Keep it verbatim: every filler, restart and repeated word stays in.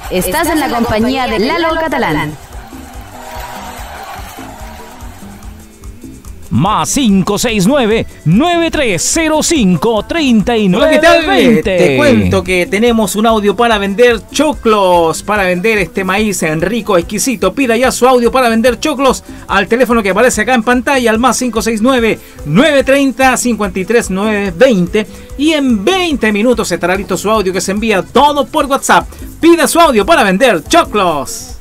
Estás en la compañía de Lalo Catalán. Más cinco seis nueve, nueve tres cero cinco, tres nueve ¿Qué tal? dos cero. Te cuento que tenemos un audio para vender choclos, para vender este maíz rico, exquisito. Pida ya su audio para vender choclos al teléfono que aparece acá en pantalla, al más cinco seis nueve, nueve tres cero, cinco tres nueve dos cero. Y en veinte minutos estará listo su audio, que se envía todo por WhatsApp. Pida su audio para vender choclos.